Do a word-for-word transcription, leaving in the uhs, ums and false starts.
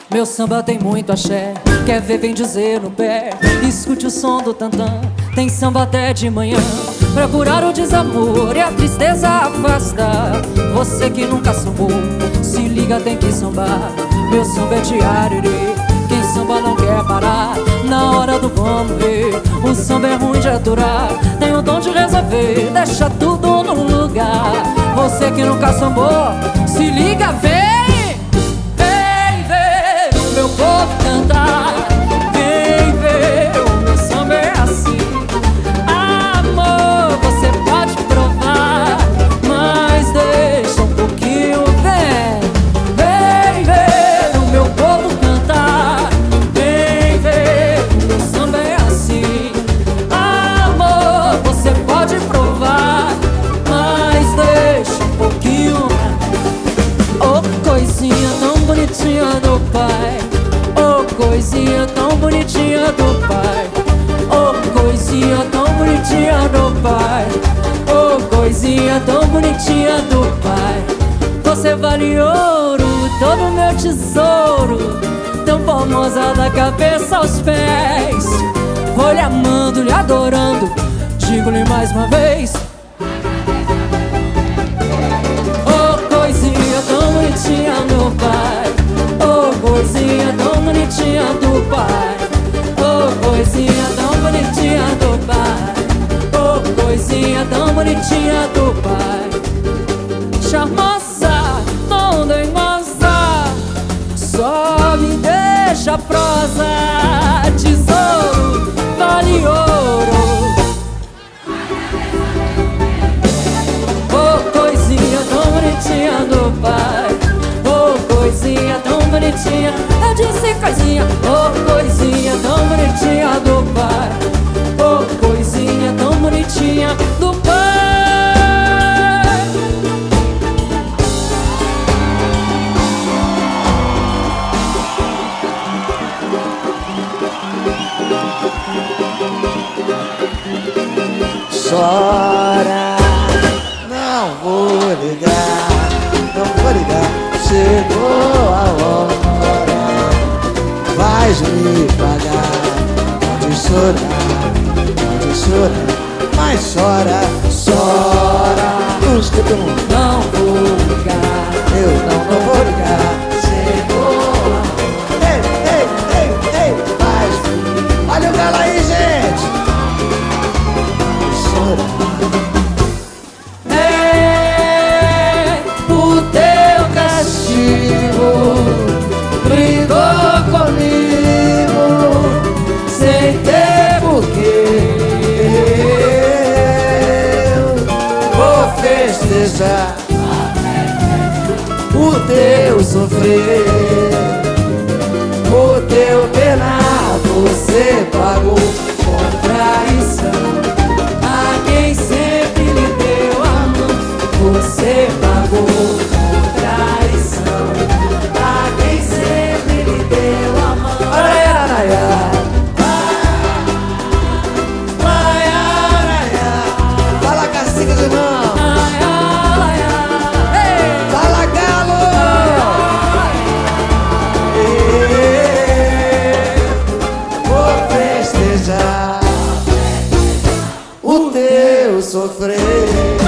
Meu samba tem muito axé, quer ver, vem dizer no pé. Escute o som do tantã, tem samba até de manhã, pra curar o desamor e a tristeza afastar. Você que nunca sambou, se liga, tem que sambar. Meu samba é de arerê, quem samba não quer parar. Na hora do vamos ver, o samba é ruim de aturar, tem o dom de resolver, deixa tudo no lugar. Você que nunca sambou, se liga, vem! Meu povo cantar, vem ver, o meu samba é assim. Amor, você pode provar, mas deixa um pouquinho, vem. Vem ver, o meu povo cantar, vem ver, o meu samba é assim. Amor, você pode provar, mas deixa um pouquinho. Oh, coisinha tão bonitinha do pai, coisinha tão bonitinha do pai, oh, coisinha tão bonitinha do pai, oh, coisinha tão bonitinha do pai. Você vale ouro, todo meu tesouro, tão formosa da cabeça aos pés. Vou lhe amando, lhe adorando, digo-lhe mais uma vez. Oh, coisinha tão bonitinha do pai, oh, coisinha tão bonitinha do pai, oh, coisinha tão bonitinha do pai, oh, coisinha tão bonitinha do pai. Charmosa, mondengosa, só me deixa prosa, tesouro, vale ouro. Oh, coisinha tão bonitinha do pai, oh, coisinha tão bonitinha, eu disse coisinha, oh, coisinha tão bonitinha do pai, oh, coisinha tão bonitinha do pai. Chora, não vou ligar, não vou ligar, chegou a hora, vais me pagar. Pode chorar, pode chorar, mas chora, chora. Os que tu não vou ligar, eu não, não vou ligar. Chegou a hora, ei, ei, ei, ei, vais me. Olha o galo aí, gente. Chora. Brigou comigo sem ter porquê. Vou festejar o teu sofrer, o teu penar. Você pagou com traição A quem sempre lhe deu a mão, você pagou com traição. A quem sempre lhe deu a mão. Araiaraiá, fala cacique de mão, fala galo. Vou festejar o teu sofrer.